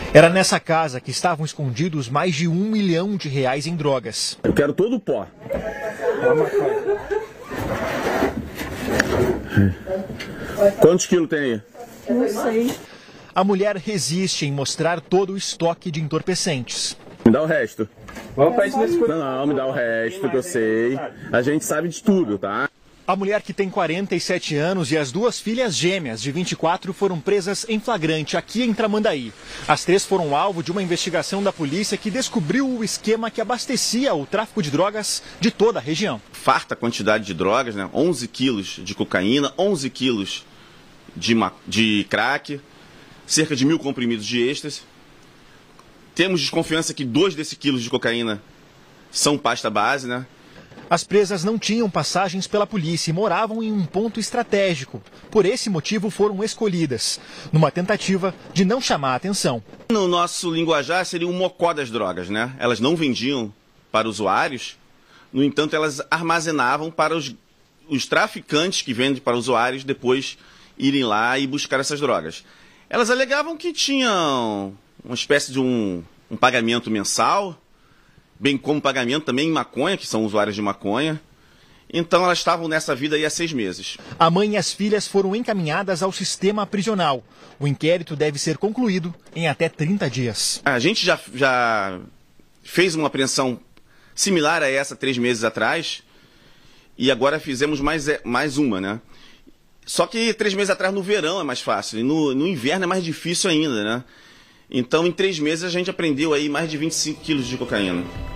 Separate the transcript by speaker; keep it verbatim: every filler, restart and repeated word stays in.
Speaker 1: Era nessa casa que estavam escondidos mais de um milhão de reais em drogas.
Speaker 2: Eu quero todo o pó. Quantos quilos tem aí?
Speaker 3: Não sei.
Speaker 1: A mulher resiste em mostrar todo o estoque de entorpecentes.
Speaker 2: Me dá o resto. Não, não, me dá o resto que eu sei. A gente sabe de tudo, tá?
Speaker 1: A mulher, que tem quarenta e sete anos, e as duas filhas gêmeas de vinte e quatro foram presas em flagrante aqui em Tramandaí. As três foram alvo de uma investigação da polícia que descobriu o esquema que abastecia o tráfico de drogas de toda a região.
Speaker 4: Farta quantidade de drogas, né? onze quilos de cocaína, onze quilos de, ma... de crack, cerca de mil comprimidos de êxtase. Temos desconfiança que dois desses quilos de cocaína são pasta base, né?
Speaker 1: As presas não tinham passagens pela polícia e moravam em um ponto estratégico. Por esse motivo foram escolhidas, numa tentativa de não chamar a atenção.
Speaker 4: No nosso linguajar seria um mocó das drogas, né? Elas não vendiam para usuários, no entanto elas armazenavam para os, os traficantes que vendem para usuários depois irem lá e buscar essas drogas. Elas alegavam que tinham uma espécie de um, um pagamento mensal, bem como pagamento também em maconha, que são usuários de maconha. Então elas estavam nessa vida aí há seis meses.
Speaker 1: A mãe e as filhas foram encaminhadas ao sistema prisional. O inquérito deve ser concluído em até trinta dias.
Speaker 4: A gente já, já fez uma apreensão similar a essa três meses atrás e agora fizemos mais, mais uma, né? Só que três meses atrás no verão é mais fácil e no, no inverno é mais difícil ainda, né? Então, em três meses, a gente apreendeu aí mais de vinte e cinco quilos de cocaína.